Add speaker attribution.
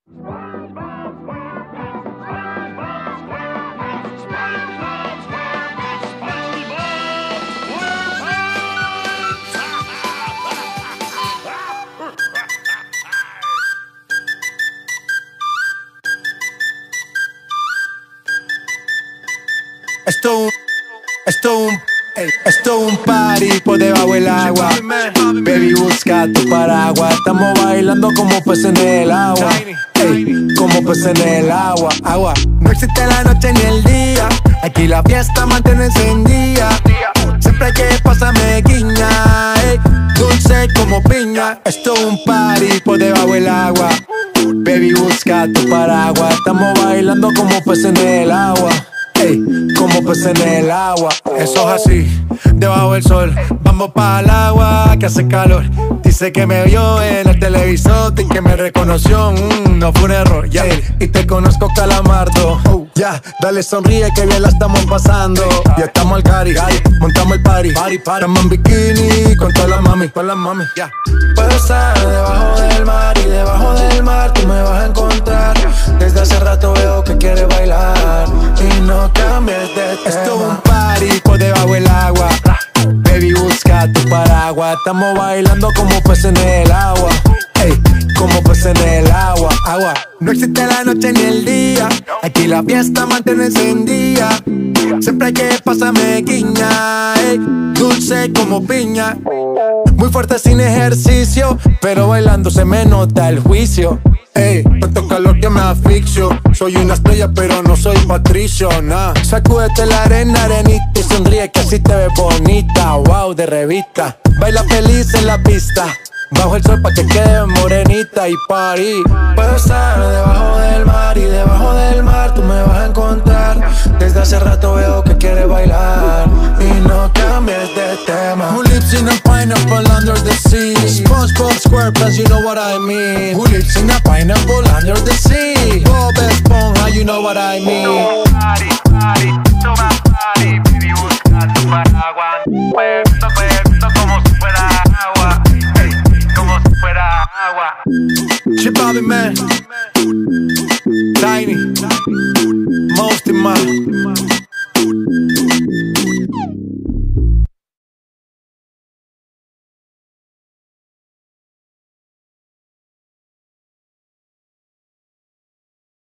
Speaker 1: Esto es un party por debajo del agua. Baby, busca tu paraguas. Estamos bailando como peces en el agua. Ey, como peces en el agua. Agua. No existe la noche ni el día. Aquí la fiesta mantiene encendida. Siempre hay que pasarme guiña. Ey, dulce como piña. Esto es un party por debajo del agua. Baby, busca tu paraguas. Estamos bailando como peces en el agua. Ey, como pez en el agua. Eso es así, debajo del sol. Vamos para el agua que hace calor. Dice que me vio en el televisor y que me reconoció, no fue un error, yeah. Y te conozco, Calamardo. Ya, dale sonríe que bien la estamos pasando. Ya estamos al cari, montamos el party. Estamos en bikini con todas las mami, yeah.
Speaker 2: Puedo estar debajo del mar y debajo del mar tú me vas a encontrar. Desde hace rato veo que quieres bailar y no cambies de tema.
Speaker 1: Esto es un party por debajo del agua. Baby, busca tu paraguas. Estamos bailando como peces en el agua. Ey, como peces en el agua. Agua. No existe la noche ni el día. Aquí la fiesta mantiene encendida. Siempre hay que pasarme guiña. Ey, dulce como piña. Muy fuerte sin ejercicio, pero bailando se me nota el juicio. Ey, tanto calor que me asfixio. Soy una estrella pero no soy Patricio, nah. Sacúdete la arena, arenita y sonríe que así te ves bonita. Wow, de revista. Baila feliz en la pista. Bajo el sol pa' que quede morenita y party.
Speaker 2: Puedo estar debajo del mar y debajo del mar tú me vas a encontrar. Desde hace rato veo que quieres bailar y no cambies de tema.
Speaker 1: Who lives in a pineapple under the sea? SpongeBob SquarePants, you know what I mean. Who lives in a pineapple under the sea? Bob Esponja, you know what I mean.
Speaker 3: Party, party.